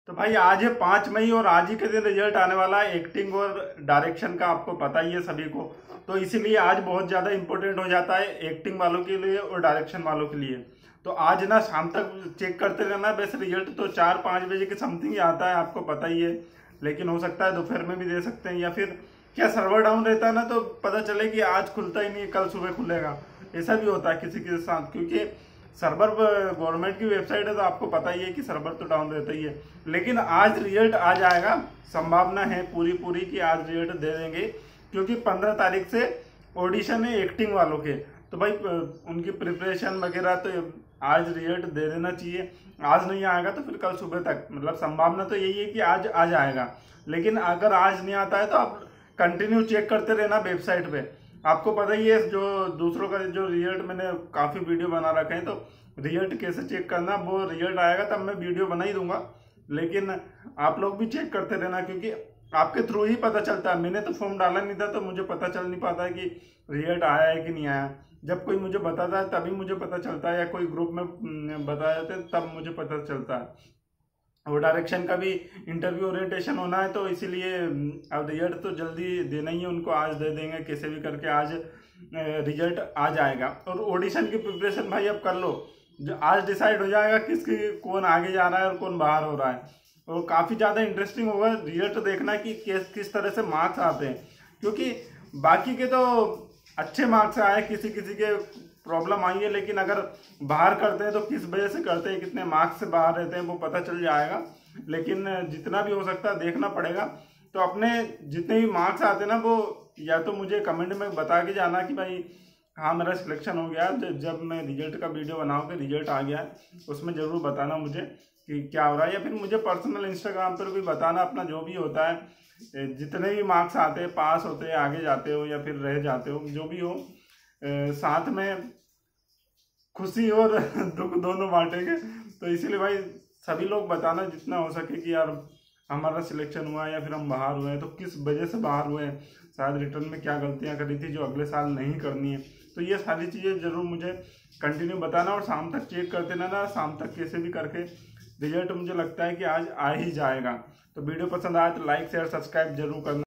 तो भाई आज है 5 मई और आज ही के दिन रिजल्ट आने वाला है एक्टिंग और डायरेक्शन का, आपको पता ही है सभी को। तो इसीलिए आज बहुत ज़्यादा इंपॉर्टेंट हो जाता है एक्टिंग वालों के लिए और डायरेक्शन वालों के लिए। तो आज ना शाम तक चेक करते रहना। वैसे रिजल्ट तो 4-5 बजे के समथिंग ही आता है, आपको पता ही है, लेकिन हो सकता है दोपहर में भी दे सकते हैं, या फिर क्या सर्वर डाउन रहता है ना, तो पता चले कि आज खुलता ही नहीं, कल सुबह खुलेगा। ऐसा भी होता है किसी के साथ, क्योंकि सर्वर गवर्नमेंट की वेबसाइट है तो आपको पता ही है कि सर्वर तो डाउन रहता ही है। लेकिन आज रिजल्ट आ जाएगा, संभावना है पूरी पूरी कि आज रिजल्ट दे देंगे, क्योंकि 15 तारीख से ऑडिशन है एक्टिंग वालों के। तो भाई उनकी प्रिपरेशन वगैरह तो आज रिजल्ट दे देना चाहिए। आज नहीं आएगा तो फिर कल सुबह तक, मतलब संभावना तो यही है कि आज आ जाएगा। लेकिन अगर आज नहीं आता है तो आप कंटिन्यू चेक करते रहना वेबसाइट पे। आपको पता ही है जो दूसरों का जो रिजल्ट, मैंने काफ़ी वीडियो बना रखे हैं, तो रिजल्ट कैसे चेक करना, वो रिजल्ट आएगा तब मैं वीडियो बना ही दूंगा। लेकिन आप लोग भी चेक करते रहना, क्योंकि आपके थ्रू ही पता चलता है। मैंने तो फॉर्म डाला नहीं था तो मुझे पता चल नहीं पाता है कि रिजल्ट आया है कि नहीं आया। जब कोई मुझे बताता है तभी मुझे पता चलता है, या कोई ग्रुप में बता देते हैं तब मुझे पता चलता है। और डायरेक्शन का भी इंटरव्यू ओरिएंटेशन होना है, तो इसीलिए अब रिजल्ट तो जल्दी देना ही है उनको, आज दे देंगे कैसे भी करके, आज रिजल्ट आ जाएगा। और ऑडिशन की प्रिपरेशन भाई अब कर लो, जो आज डिसाइड हो जाएगा किसकी कौन आगे जा रहा है और कौन बाहर हो रहा है। और काफ़ी ज़्यादा इंटरेस्टिंग होगा रिजल्ट देखना कि किस तरह से मार्क्स आते हैं, क्योंकि बाकी के तो अच्छे मार्क्स आए, किसी किसी के प्रॉब्लम आई है, लेकिन अगर बाहर करते हैं तो किस वजह से करते हैं, कितने मार्क्स से बाहर रहते हैं, वो पता चल जाएगा। लेकिन जितना भी हो सकता है देखना पड़ेगा। तो अपने जितने भी मार्क्स आते हैं ना, वो या तो मुझे कमेंट में बता के जाना कि भाई हाँ मेरा सिलेक्शन हो गया। जब मैं रिजल्ट का वीडियो बनाऊँ कि रिजल्ट आ गया है, उसमें ज़रूर बताना मुझे कि क्या हो रहा है, या फिर मुझे पर्सनल इंस्टाग्राम पर भी बताना अपना जो भी होता है, जितने भी मार्क्स आते हैं, पास होते हैं, आगे जाते हो या फिर रह जाते हो, जो भी हो, साथ में खुशी और दुख दोनों बांटेंगे। तो इसीलिए भाई सभी लोग बताना जितना हो सके कि यार हमारा सिलेक्शन हुआ या फिर हम बाहर हुए हैं, तो किस वजह से बाहर हुए हैं, शायद रिटर्न में क्या गलतियां करी थी जो अगले साल नहीं करनी है। तो ये सारी चीज़ें जरूर मुझे कंटिन्यू बताना, और शाम तक चेक करते रहना। शाम तक कैसे भी करके रिजल्ट मुझे लगता है कि आज आ ही जाएगा। तो वीडियो पसंद आए तो लाइक शेयर सब्सक्राइब जरूर करना।